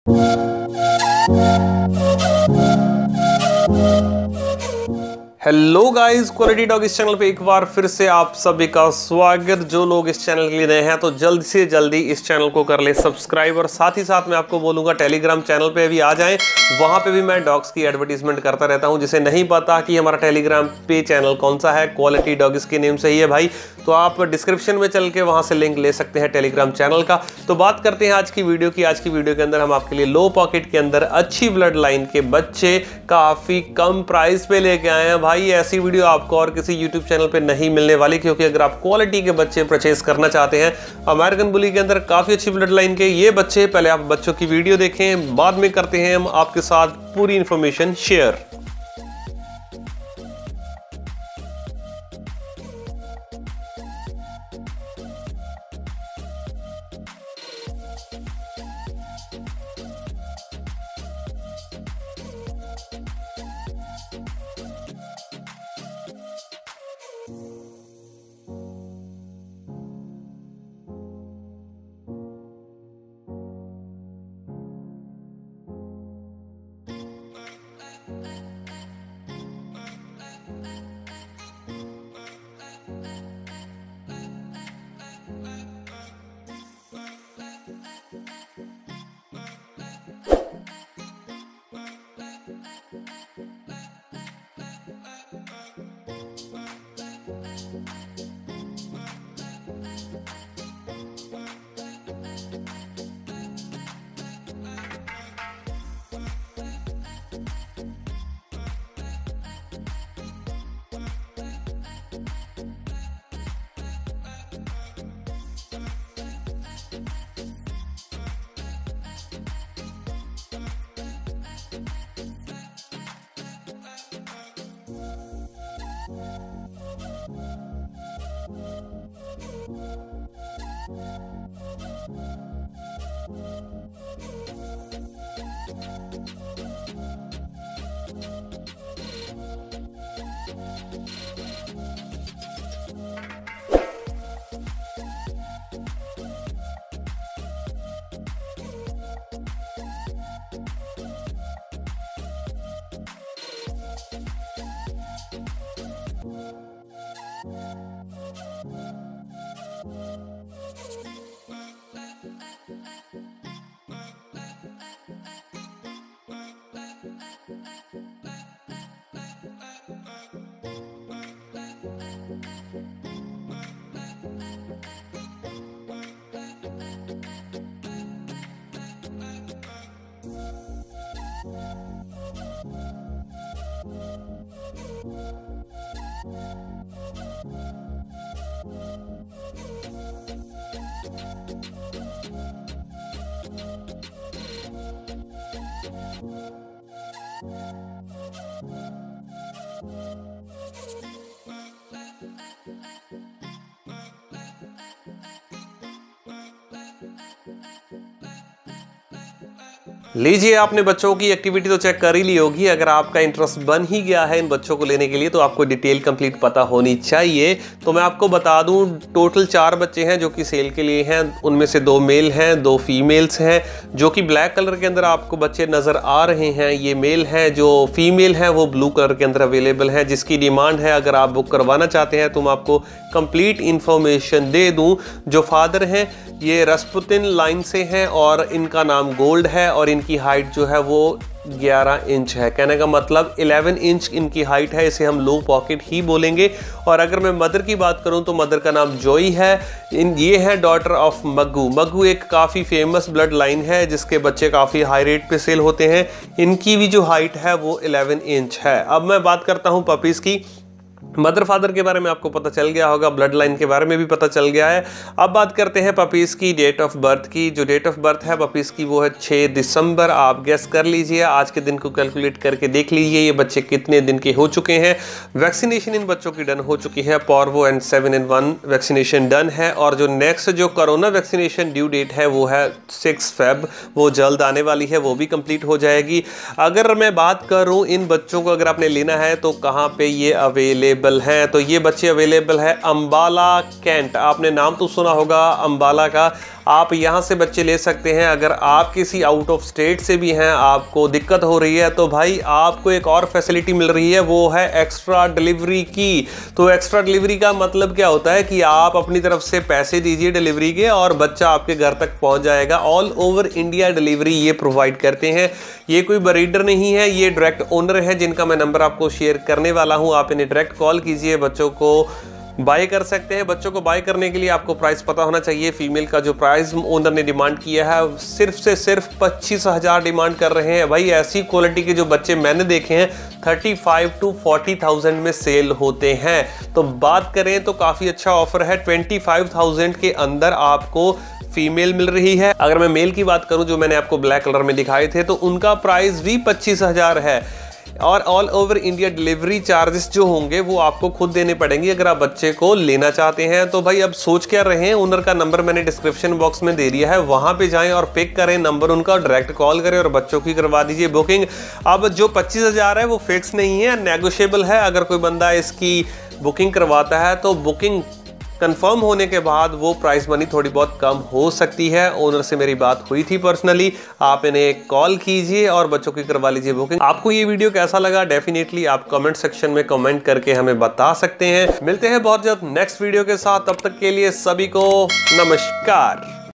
Hello guys, quality dog इस channel पे एक बार फिर से आप सभी का स्वागत। जो लोग इस चैनल के लिए नए हैं तो जल्द से जल्दी इस चैनल को कर ले सब्सक्राइब, और साथ ही साथ मैं आपको बोलूंगा टेलीग्राम चैनल पे भी आ जाएं। वहां पे भी मैं डॉग्स की एडवर्टीजमेंट करता रहता हूं। जिसे नहीं पता कि हमारा टेलीग्राम पे चैनल कौन सा है, क्वालिटी डॉग इसके नेम से ही है भाई, तो आप डिस्क्रिप्शन में चल के वहां से लिंक ले सकते हैं टेलीग्राम चैनल का। तो बात करते हैं आज की वीडियो की। आज की वीडियो के अंदर हम आपके लिए लो पॉकेट के अंदर अच्छी ब्लड लाइन के बच्चे काफी कम प्राइस पे लेके आए हैं भाई। ऐसी वीडियो आपको और किसी यूट्यूब चैनल पे नहीं मिलने वाली, क्योंकि अगर आप क्वालिटी के बच्चे परचेस करना चाहते हैं अमेरिकन बुली के अंदर काफी अच्छी ब्लड लाइन के ये बच्चे, पहले आप बच्चों की वीडियो देखें, बाद में करते हैं हम आपके साथ पूरी इंफॉर्मेशन शेयर। लीजिए, आपने बच्चों की एक्टिविटी तो चेक कर ही ली होगी। अगर आपका इंटरेस्ट बन ही गया है इन बच्चों को लेने के लिए तो आपको डिटेल कंप्लीट पता होनी चाहिए। तो मैं आपको बता दूं, टोटल 4 बच्चे हैं जो कि सेल के लिए हैं। उनमें से 2 मेल हैं, 2 फीमेल्स हैं। जो कि ब्लैक कलर के अंदर आपको बच्चे नज़र आ रहे हैं ये मेल हैं। जो फीमेल हैं वो ब्लू कलर के अंदर अवेलेबल है, जिसकी डिमांड है अगर आप बुक करवाना चाहते हैं तो मैं आपको कंप्लीट इन्फॉर्मेशन दे दूं। जो फादर हैं ये रसपुतिन लाइन से हैं और इनका नाम गोल्ड है, और इनकी हाइट जो है वो 11 इंच है। कहने का मतलब 11 इंच इनकी हाइट है। इसे हम लो पॉकेट ही बोलेंगे। और अगर मैं मदर की बात करूं तो मदर का नाम जोई है। ये है डॉटर ऑफ मग्गू। मग्गू एक काफ़ी फेमस ब्लड लाइन है जिसके बच्चे काफ़ी हाई रेट पे सेल होते हैं। इनकी भी जो हाइट है वो 11 इंच है। अब मैं बात करता हूं पपीज़ की। मदर फादर के बारे में आपको पता चल गया होगा, ब्लड लाइन के बारे में भी पता चल गया है। अब बात करते हैं पपीज़ की डेट ऑफ बर्थ की। जो डेट ऑफ बर्थ है पपीज़ की वो है 6 दिसंबर। आप गेस कर लीजिए, आज के दिन को कैलकुलेट करके देख लीजिए ये बच्चे कितने दिन के हो चुके हैं। वैक्सीनेशन इन बच्चों की डन हो चुकी है। पॉर्वो एंड 7-in-1 वैक्सीनेशन डन है। और जो नेक्स्ट जो कोरोना वैक्सीनेशन ड्यू डेट है वो है 6 फेब, वो जल्द आने वाली है, वो भी कंप्लीट हो जाएगी। अगर मैं बात करूँ इन बच्चों को अगर आपने लेना है तो कहाँ पर ये अवेलेबल हैं, तो ये बच्चे अवेलेबल है अम्बाला कैंट। आपने नाम तो सुना होगा अम्बाला का। आप यहाँ से बच्चे ले सकते हैं। अगर आप किसी आउट ऑफ स्टेट से भी हैं, आपको दिक्कत हो रही है, तो भाई आपको एक और फैसिलिटी मिल रही है, वो है एक्स्ट्रा डिलीवरी की। तो एक्स्ट्रा डिलीवरी का मतलब क्या होता है कि आप अपनी तरफ से पैसे दीजिए डिलीवरी के और बच्चा आपके घर तक पहुंच जाएगा। ऑल ओवर इंडिया डिलीवरी ये प्रोवाइड करते हैं। ये कोई ब्रीडर नहीं है, ये डायरेक्ट ओनर है जिनका मैं नंबर आपको शेयर करने वाला हूं। आप इन्हें डायरेक्ट कॉल कीजिए, बच्चों को बाय कर सकते हैं। बच्चों को बाय करने के लिए आपको प्राइस पता होना चाहिए। फीमेल का जो प्राइस ओनर ने डिमांड किया है सिर्फ से सिर्फ 25,000 डिमांड कर रहे हैं। भाई ऐसी क्वालिटी के जो बच्चे मैंने देखे हैं 35 to 40,000 में सेल होते हैं। तो बात करें तो काफ़ी अच्छा ऑफर है। 25,000 के अंदर आपको फीमेल मिल रही है। अगर मैं मेल की बात करूं जो मैंने आपको ब्लैक कलर में दिखाए थे, तो उनका प्राइस भी 25,000 है। और all over India delivery charges जो होंगे वो आपको खुद देने पड़ेंगे अगर आप बच्चे को लेना चाहते हैं। तो भाई अब सोच क्या रहे हैं, ओनर का नंबर मैंने डिस्क्रिप्शन बॉक्स में दे दिया है, वहां पे जाएं और पिक करें नंबर उनका, डायरेक्ट कॉल करें और बच्चों की करवा दीजिए बुकिंग। अब जो 25,000 है वो फिक्स नहीं है, नेगोशिएबल है। अगर कोई बंदा इसकी बुकिंग करवाता है तो बुकिंग कंफर्म होने के बाद वो प्राइस मनी थोड़ी बहुत कम हो सकती है। ओनर से मेरी बात हुई थी पर्सनली, आप इन्हें कॉल कीजिए और बच्चों की करवा लीजिए बुकिंग। आपको ये वीडियो कैसा लगा डेफिनेटली आप कमेंट सेक्शन में कमेंट करके हमें बता सकते हैं। मिलते हैं बहुत जल्द नेक्स्ट वीडियो के साथ, तब तक के लिए सभी को नमस्कार।